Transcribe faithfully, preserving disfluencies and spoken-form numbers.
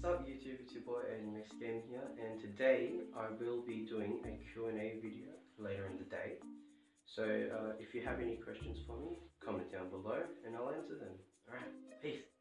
What's up YouTube, it's your boy AidenMaxGame here, and today I will be doing a Q and A video later in the day. So uh, if you have any questions for me, comment down below and I'll answer them. Alright, peace!